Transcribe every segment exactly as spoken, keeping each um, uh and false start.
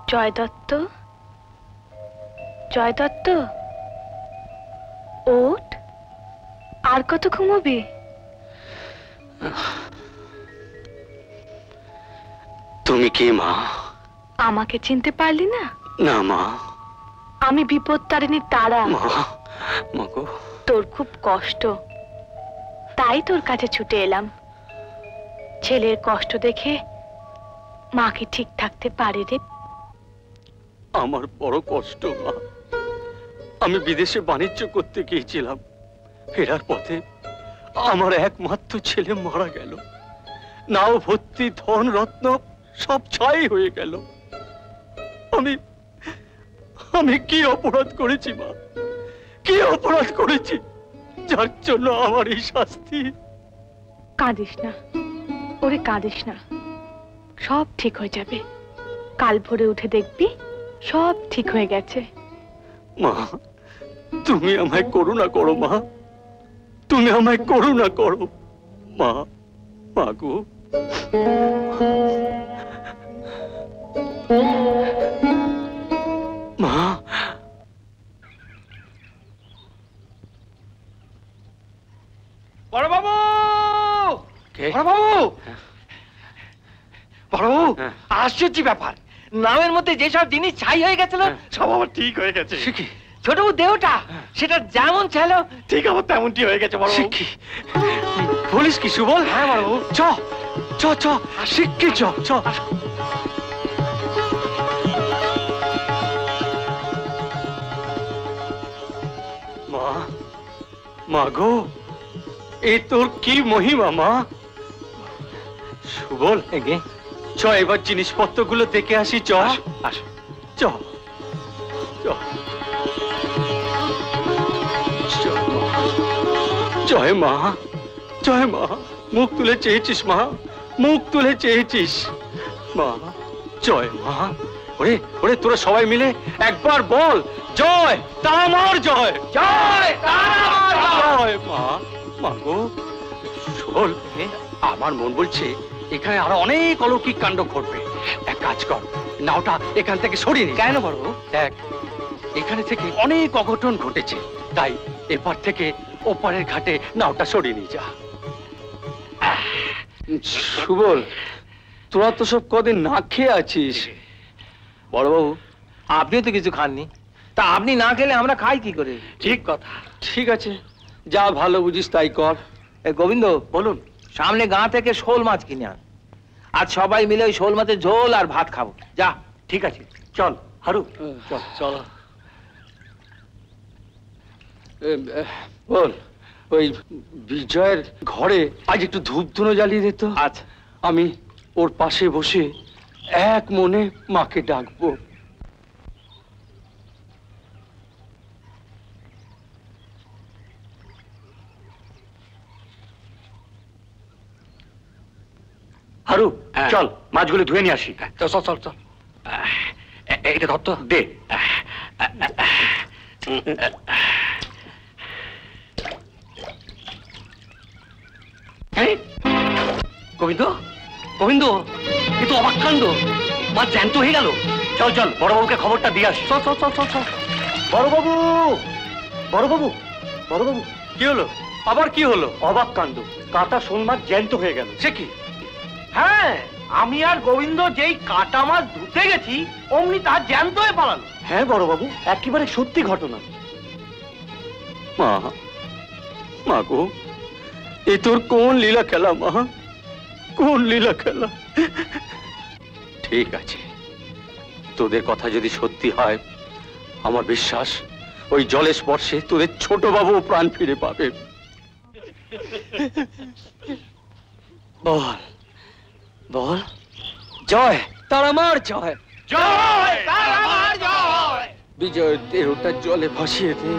জয় দত্ত, জয় দত্ত, ওঠ, আর কত ঘুমোবি? তুমি কে মা? আমাকে চিনতে পারলি না? না মা। আমি বিপদ তারিণী তারা। মা, মা গো। তোর খুব কষ্ট, তাই তোর কাছে ছুটে এলাম। ছেলের কষ্ট দেখে মা কি ঠিক থাকতে পারে রে? আমার বড় কষ্ট মা। আমি বিদেশে বাণিজ্য করতে গিয়েছিলাম, ফেরার পথে আমার একমাত্র ছেলে মারা গেল। নাও ভর্তি ধন রত্ন সব ছাই হয়ে গেল। আমি আমি কি অপরাধ করেছি মা? কি অপরাধ করেছি যার জন্য আমার এই শাস্তি? কাঁদিস না ওরে, কাঁদিস না, সব ঠিক হয়ে যাবে। কাল ভোরে উঠে দেখবি সব ঠিক হয়ে গেছে। মা, তুমি আমায় করুণা করো মা, তুমি আমায় করুণা করো মা। মা গো, মা। বড়বাবু, বড়বাবু, বড়বাবু, আশ্চর্য ব্যাপার, নামের মধ্যে যেসব জিনিস ছাই হয়ে গেছিল সব আবার ঠিক হয়ে গেছে। ছোটবাবু দেহটা সেটা যেমন ছিল ঠিক আবার তেমনটি হয়ে গেছে। বড়বাবু বলিস কি সুবল? হ্যাঁ বড়বাবু। চ চ চ শিগগির চ চ। মা, মা গো, এ তোর কি মহিমা মা? সুবল, চ এবার জিনিসপত্রগুলো দেখে আসি। চ আস, চ চ। জয় মা, জয় মা। মুখ তুলে চেয়েছিস মা, মুখ তুলে চেয়েছিস মা। জয় মা। ওরে ওরে, তোরা সবাই মিলে একবার বল, জয় তারামার জয়, জয় তারামার জয়। মা, মা গো। শোন, আমার মন বলছে এখানে আরো অনেক অলৌকিক কাণ্ড ঘটবে। এক কাজ কর, নাওটা এখান থেকে সরিয়ে নি। কেন বড়? দেখ, এখানে থেকে অনেক অঘটন ঘটেছে, তাই এপার থেকে ওপারের ঘাটে নাওটা সরিয়ে নিয়ে যা। সুবল, তোরা তো সব কদিন না খেয়ে আছিস। বড়বাবু, আপনিও তো কিছু খাননি, তা আপনি না খেলে আমরা খাই কি করে? ঠিক কথা। ঠিক আছে, যা ভালো বুঝিস তাই কর। গোবিন্দ, বলুন। সামনে গাঁ থেকে শোল মাছ কিনে আন, আজ সবাই মিলে ওই শোল মাছের ঝোল আর ভাত খাবো। যা। ঠিক আছে, চল হারু, চল চল। বল, ওই বিজয়ের ঘরে আজ একটু ধূপ ধুনো জ্বালিয়ে দিত। আচ্ছা। আমি ওর পাশে বসে এক মনে মাকে ডাকবো। হারু, চল মাছগুলো ধুয়ে নিয়ে আসি। চল চল চল চল। এটা ধর তো, দে। গোবিন্দ, গোবিন্দ, এ তো অবাক কাণ্ড, মাছ জ্যান্ত হয়ে গেল। চল চল, বড়বাবুকে খবরটা দিয়ে আসি। চল চল চল চল চল। বড়বাবু, বড়বাবু, বড়বাবু, কি হলো? আবার কি হলো? অবাক কাণ্ড, কাটা শোল মাছ জ্যান্ত হয়ে গেল। সে কি? হ্যাঁ, আমি আর গোবিন্দ যেই কাটা মাছ ধুতে গেছি অমনি তার জ্যান্ত হয়ে পালালো। হ্যাঁ বড়বাবু, একেবারে সত্যি ঘটনা। মা, মা গো, এ তোর কোন লীলা খেলা মা, কোন লীলা খেলা? ঠিক আছে, তোদের কথা যদি সত্যি হয়, আমার বিশ্বাস ওই জলের স্পর্শে তোদের ছোট বাবু প্রাণ ফিরে পাবে। বল বল, জয় তারামার জয়, জয় তারামার জয়। বিজয়ের দেহটা জলে ভাসিয়ে দে।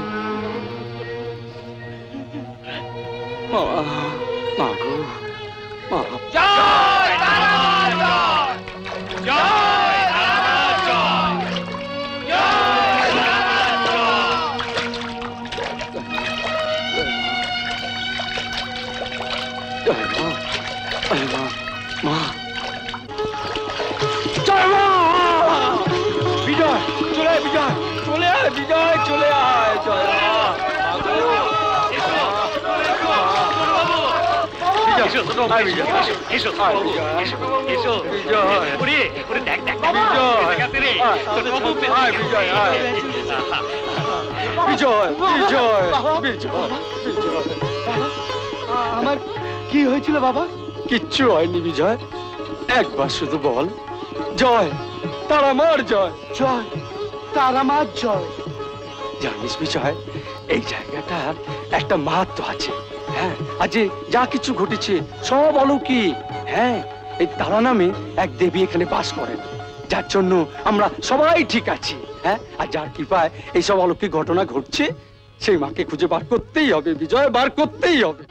মা, মা গো, মা। জয় তারামার জয়, জয় তারামার জয়, জয় তারামার জয়। জয় মা, জয় মা, মা, জয় মা। চলে আয় বিজয়, চলে আয়। জয় মা। আমার কি হয়েছিল বাবা? কিচ্ছু হয়নি বিজয়, একবার শুধু বল জয় তারা মার জয়। জয় তারা মার জয়। জানিস বিজয়, এই জায়গাটার একটা মাহাত্ম আছে। হ্যাঁ, আজ যা কিছু ঘটেছে সব অলৌকিক। হ্যাঁ, এই তারা নামে এক দেবী এখানে বাস করেন, যার জন্য আমরা সবাই ঠিক আছি। হ্যাঁ, আর যার কৃপায় এইসব অলৌকিক ঘটনা ঘটছে, সেই মাকে খুঁজে বার করতেই হবে বিজয়, বার করতেই হবে।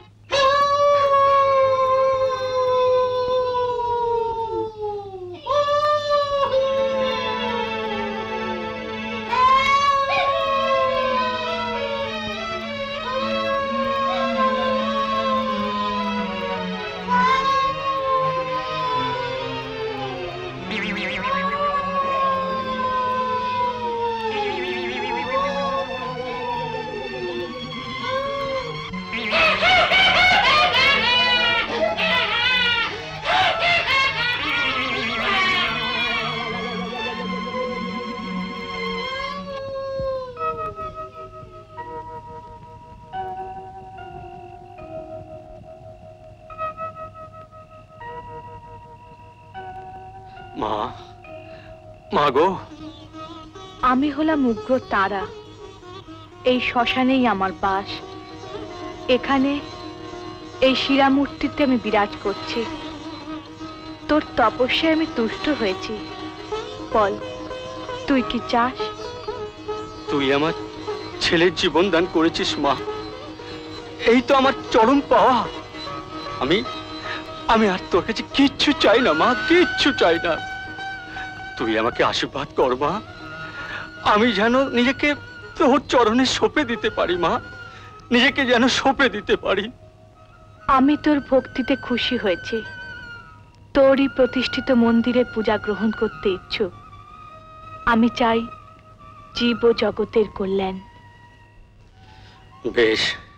মা, মা গো, আমি হলাম উগ্র তারা, এই শ্মশানেই আমার বাস। এখানে এই শিলামূর্তিতে আমি বিরাজ করছি। তোর তপস্যায় আমি তুষ্ট হয়েছি। বল, তুই কি চাস? তুই আমার ছেলের জীবন দান করেছিস মা, এই তো আমার চরম পাওয়া। আমি আমি আর তোর কাছে কিচ্ছু চাই না মা, কিচ্ছু চাই না। তুই আমাকে আশীর্বাদ কর মা, আমি যেন নিজেকে তোর চরণে সঁপে দিতে পারি মা, নিজেকে যেন সঁপে দিতে পারি। আমি তোর ভক্তিতে খুশি হয়েছি, তোরই প্রতিষ্ঠিত মন্দিরে পূজা গ্রহণ করতে ইচ্ছুক। আমি চাই জীব ও জগতের কল্যাণ। বেশ,